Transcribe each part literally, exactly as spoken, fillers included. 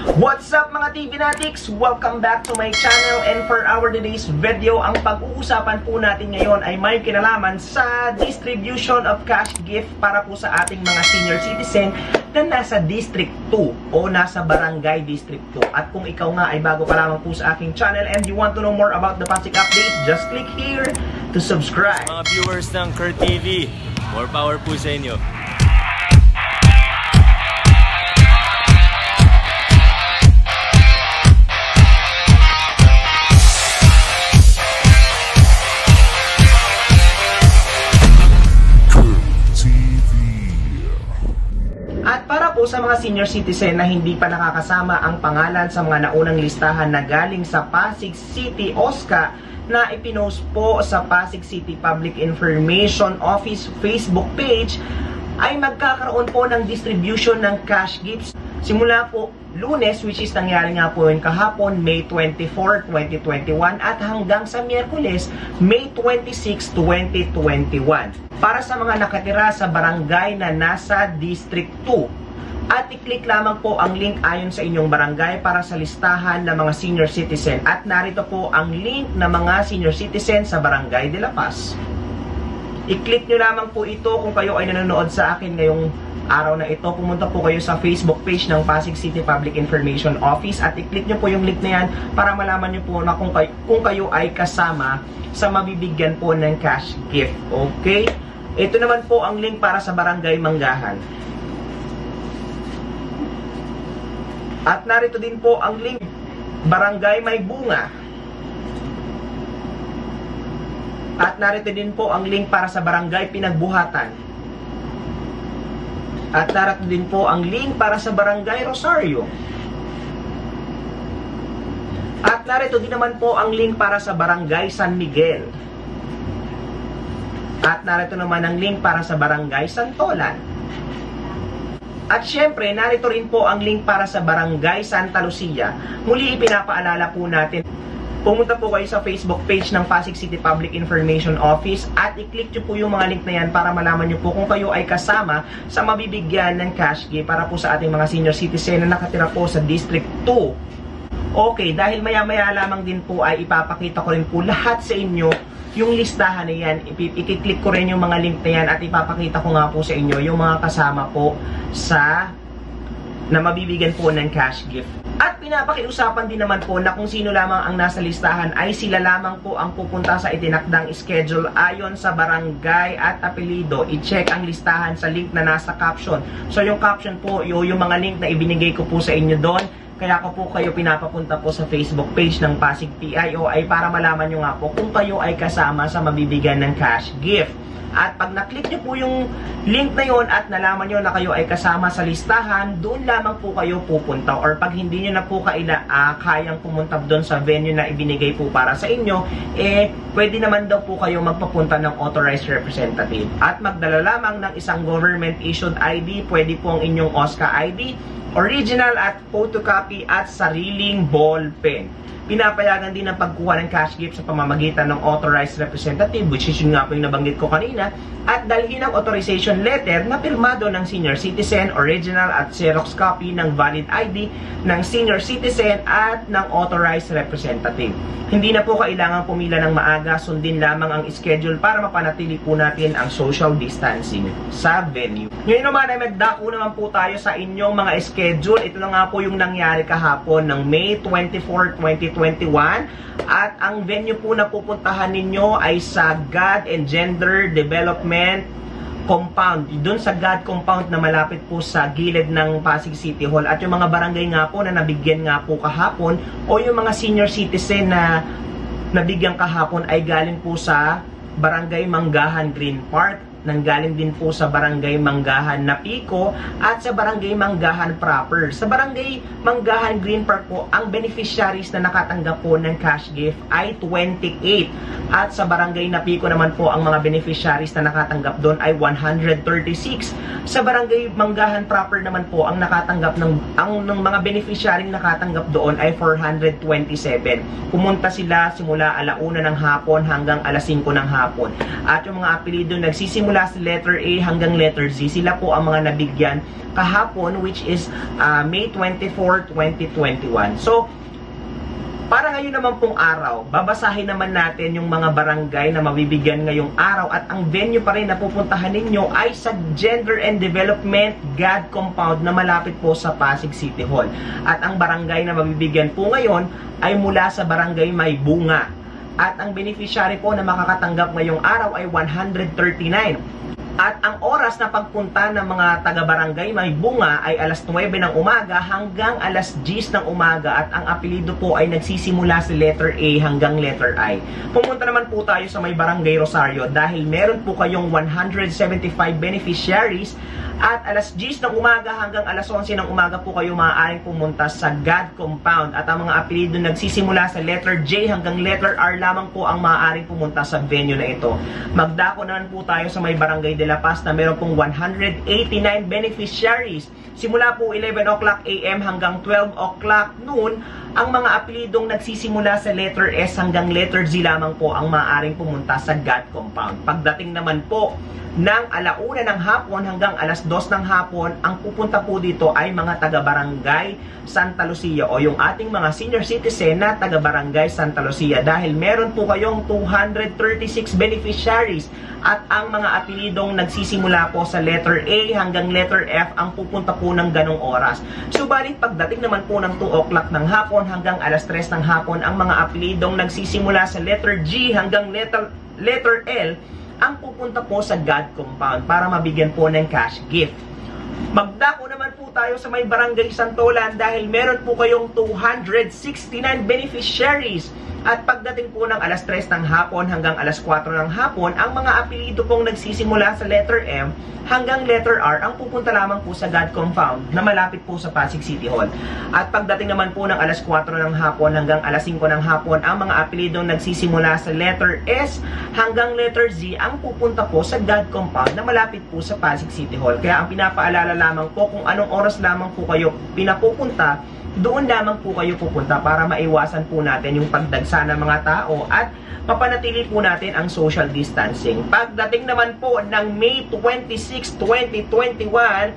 What's up mga T V Natics? Welcome back to my channel, and for our today's video, ang pag-uusapan po natin ngayon ay may kinalaman sa distribution of cash gift para po sa ating mga senior citizen na nasa District two o nasa Barangay District two. At kung ikaw nga ay bago pa lamang po sa aking channel and you want to know more about the Pasig update, just click here to subscribe. Mga viewers ng Kurt T V, more power po sa inyo. At para po sa mga senior citizen na hindi pa nakakasama ang pangalan sa mga naunang listahan na galing sa Pasig City O S C A na ipinost po sa Pasig City Public Information Office Facebook page, ay magkakaroon po ng distribution ng cash gifts simula po Lunes, which is nangyari nga po yun kahapon, May twenty-fourth, twenty twenty-one, at hanggang sa Miyerkules, May twenty-sixth, twenty twenty-one. Para sa mga nakatira sa barangay na nasa District two. At i-click lamang po ang link ayon sa inyong barangay para sa listahan ng mga senior citizen. At narito po ang link ng mga senior citizen sa Barangay de la Paz. I-click nyo lamang po ito kung kayo ay nanonood sa akin ngayong araw na ito. Pumunta po kayo sa Facebook page ng Pasig City Public Information Office at i-click nyo po yung link na yan para malaman nyo po na kung kayo, kung kayo ay kasama sa mabibigyan po ng cash gift. Okay? Ito naman po ang link para sa Barangay Manggahan. At narito din po ang link Barangay May Bunga. At narito din po ang link para sa Barangay Pinagbuhatan. At narito din po ang link para sa Barangay Rosario. At narito din naman po ang link para sa Barangay San Miguel. At narito naman ang link para sa Barangay Santolan. At syempre, narito rin po ang link para sa Barangay Santa Lucia. Muli ipinapaalala po natin, pumunta po kayo sa Facebook page ng Pasig City Public Information Office at i-click nyo po yung mga link na yan para malaman nyo po kung kayo ay kasama sa mabibigyan ng cash gift para po sa ating mga senior citizen na nakatira po sa District two. Okay, dahil maya-maya lamang din po ay ipapakita ko rin po lahat sa inyo yung listahan na yan. I-click ko rin yung mga link na yan at ipapakita ko nga po sa inyo yung mga kasama po sa na mabibigyan po ng cash gift. At pinapakiusapan din naman po na kung sino lamang ang nasa listahan ay sila lamang po ang pupunta sa itinakdang schedule ayon sa barangay at apelido. I-check ang listahan sa link na nasa caption. So yung caption po, yung, yung mga link na ibinigay ko po sa inyo doon. Kaya ko po kayo pinapapunta po sa Facebook page ng Pasig P I O ay para malaman nyo nga po kung kayo ay kasama sa mabibigyan ng cash gift. At pag na-click nyo po yung link na yon at nalaman nyo na kayo ay kasama sa listahan, doon lamang po kayo pupunta. Or pag hindi nyo na po kaila, uh, kayang pumunta doon sa venue na ibinigay po para sa inyo, eh pwede naman daw po kayo magpapunta ng authorized representative. At magdala lamang ng isang government-issued I D, pwede po ang inyong O S C A I D, original at photocopy at sariling ball pen. Pinapayagan din ang pagkuha ng cash gift sa pamamagitan ng authorized representative, which is yun nga po yung nabanggit ko kanina, at dalhin ang authorization letter na pirmado ng senior citizen, original at xerox copy ng valid I D ng senior citizen at ng authorized representative. Hindi na po kailangan pumila ng maaga, sundin lamang ang schedule para mapanatili po natin ang social distancing sa venue. Ngayon naman ay magdako naman po tayo sa inyong mga schedule. Ito na nga po yung nangyari kahapon ng May twenty-fourth, twenty twenty-one. At ang venue po na pupuntahan ninyo ay sa God and Gender Development Compound. Doon sa God Compound na malapit po sa gilid ng Pasig City Hall. At yung mga barangay nga po na nabigyan nga po kahapon o yung mga senior citizen na nabigyan kahapon ay galing po sa Barangay Manggahan Green Park, nanggaling din po sa Barangay Manggahan Napico at sa Barangay Manggahan proper. Sa Barangay Manggahan Green Park po, ang beneficiaries na nakatanggap po ng cash gift ay twenty-eight. At sa Barangay Napico naman po, ang mga beneficiaries na nakatanggap doon ay one hundred thirty-six. Sa Barangay Manggahan proper naman po, ang nakatanggap ng ang ng mga beneficiaries nakatanggap doon ay four hundred twenty-seven. Pumunta sila simula alauna ng hapon hanggang alas singko ng hapon. At yung mga apelido nagsisimula nagsisimula sa letter A hanggang letter Z. Sila po ang mga nabigyan kahapon, which is uh, May twenty-fourth, twenty twenty-one. So, para ngayon naman pong araw, babasahin naman natin yung mga barangay na mabibigyan ngayong araw at ang venue pa rin na pupuntahan ninyo ay sa Gender and Development G A D Compound na malapit po sa Pasig City Hall. At ang barangay na mabibigyan po ngayon ay mula sa Barangay May Bunga. At ang beneficiary po na makakatanggap ngayong araw ay one hundred thirty-nine. At ang oras na pagpunta ng mga taga-barangay May Bunga ay alas nuwebe ng umaga hanggang alas diyes ng umaga at ang apelido po ay nagsisimula sa letter A hanggang letter I. Pumunta naman po tayo sa may Barangay Rosario dahil meron po kayong one hundred seventy-five beneficiaries at alas diyes ng umaga hanggang alas onse ng umaga po kayo maaaring pumunta sa G A D Compound at ang mga apelido nagsisimula sa letter J hanggang letter R lamang po ang maaaring pumunta sa venue na ito. Magdako naman po tayo sa may Barangay de La Paz na meron pong one hundred eighty-nine beneficiaries. Simula po eleven o'clock A M hanggang twelve o'clock noon, ang mga apelidong nagsisimula sa letter S hanggang letter Z lamang po ang maaaring pumunta sa G A D Compound. Pagdating naman po ng alauna ng hapon hanggang alas dos ng hapon, ang pupunta po dito ay mga taga-barangay Santa Lucia o yung ating mga senior citizen na taga-barangay Santa Lucia dahil meron po kayong two hundred thirty-six beneficiaries at ang mga apelidong nagsisimula po sa letter A hanggang letter F ang pupunta po ng ganong oras. Subalit pagdating naman po ng two o'clock ng hapon hanggang alas tres ng hapon, ang mga apelidong nagsisimula sa letter G hanggang letter, letter L ang pupunta po sa G A D Compound para mabigyan po ng cash gift. Magdako naman po tayo sa may Barangay Santolan dahil meron po kayong two hundred sixty-nine beneficiaries. At pagdating po ng alas tres ng hapon hanggang alas kwatro ng hapon, ang mga apelido pong nagsisimula sa letter M hanggang letter R ang pupunta lamang po sa G A D Compound na malapit po sa Pasig City Hall. At pagdating naman po ng alas kwatro ng hapon hanggang alas singko ng hapon, ang mga apelidong nagsisimula sa letter S hanggang letter Z ang pupunta po sa G A D Compound na malapit po sa Pasig City Hall. Kaya ang pinapaalala lamang po kung anong oras lamang po kayo pinapupunta, doon lamang po kayo pupunta para maiwasan po natin yung pagdagsa ng mga tao at mapanatili po natin ang social distancing. Pagdating naman po ng May twenty-sixth, twenty twenty-one,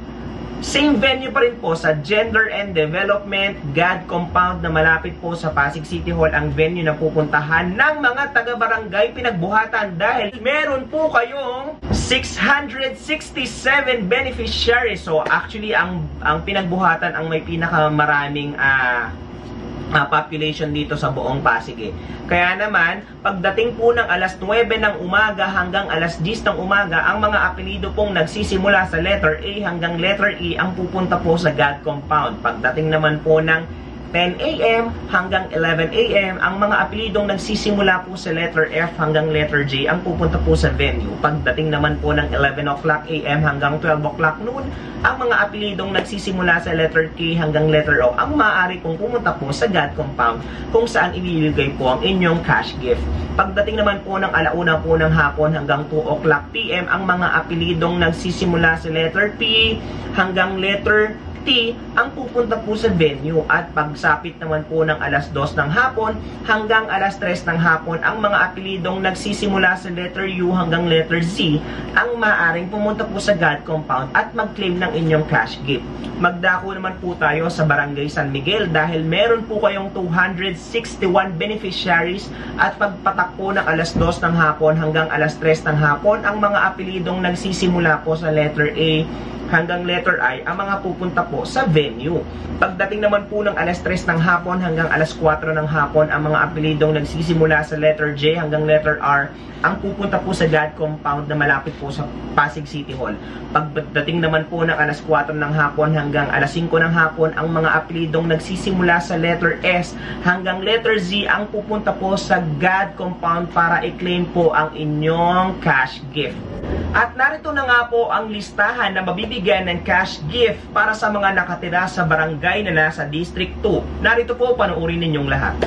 same venue pa rin po sa Gender and Development G A D Compound na malapit po sa Pasig City Hall ang venue na pupuntahan ng mga taga-barangay Pinagbuhatan dahil meron po kayong six hundred sixty-seven beneficiaries. So actually ang ang Pinagbuhatan ang may pinakamaraming uh, uh, population dito sa buong Pasig eh. Kaya naman, pagdating po ng alas nuwebe ng umaga hanggang alas diyes ng umaga, ang mga apelido pong nagsisimula sa letter A hanggang letter E ang pupunta po sa G A D Compound. Pagdating naman po ng ten A M hanggang eleven A M, ang mga apelidong nagsisimula po sa letter F hanggang letter J ang pupunta po sa venue. Pagdating naman po ng eleven o'clock A M hanggang twelve o'clock noon, ang mga apelidong nagsisimula sa letter K hanggang letter O ang maaari pong pumunta po sa G A D Compound kung saan ibibigay po ang inyong cash gift. Pagdating naman po ng alauna po ng hapon hanggang two o'clock P M, ang mga apelidong nagsisimula sa letter P hanggang letter T ang pupunta po sa venue at pagsapit naman po ng alas dos ng hapon hanggang alas tres ng hapon, ang mga apelidong nagsisimula sa letter U hanggang letter Z ang maaaring pumunta po sa G A D Compound at mag-claim ng inyong cash gift. Magdako naman po tayo sa Barangay San Miguel dahil meron po kayong two hundred sixty-one beneficiaries at pagpatak po ng alas dos ng hapon hanggang alas tres ng hapon, ang mga apelidong nagsisimula po sa letter A hanggang letter I ang mga pupunta po sa venue. Pagdating naman po ng alas tres ng hapon hanggang alas kwatro ng hapon, ang mga apelidong nagsisimula sa letter J hanggang letter R ang pupunta po sa G A D Compound na malapit po sa Pasig City Hall. Pagdating naman po ng alas kwatro ng hapon hanggang alas singko ng hapon, ang mga apelidong nagsisimula sa letter S hanggang letter Z ang pupunta po sa G A D Compound para i-claim po ang inyong cash gift. At narito na nga po ang listahan na mabibigyan ng cash gift para sa mga nakatira sa barangay na nasa District two. Narito po, panoorin ninyong lahat.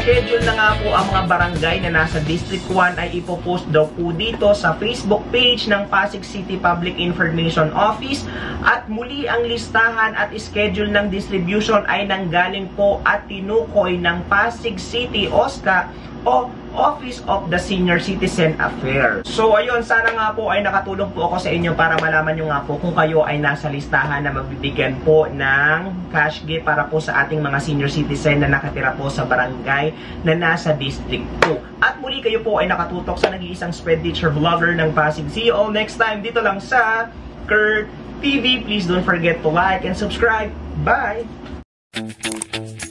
naka-schedule na nga po ang mga barangay na nasa District one ay ipopost daw po dito sa Facebook page ng Pasig City Public Information Office. At muli ang listahan at schedule ng distribution ay nanggaling po at tinukoy ng Pasig City O S C A o Office of the Senior Citizen Affairs. So ayun, sana nga po ay nakatulong po ako sa inyo para malaman nyo nga po kung kayo ay nasa listahan na magbibigyan po ng cash gift para po sa ating mga senior citizen na nakatira po sa barangay na nasa District two. At muli kayo po ay nakatutok sa nag-iisang spread teacher vlogger ng Pasig. See you all next time dito lang sa Kurt T V. Please don't forget to like and subscribe. Bye!